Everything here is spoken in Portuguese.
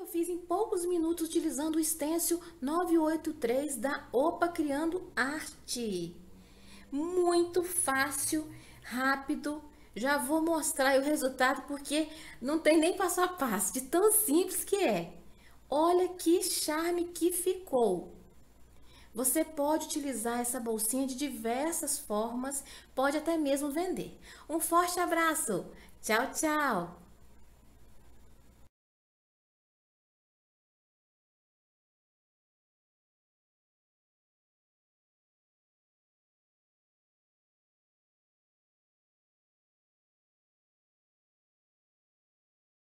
eu fiz em poucos minutos utilizando o stencil 983 da Opa Criando Arte. Muito fácil, rápido. Já vou mostrar aí o resultado porque não tem nem passo a passo, de tão simples que é. Olha que charme que ficou. Você pode utilizar essa bolsinha de diversas formas, pode até mesmo vender. Um forte abraço. Tchau, tchau.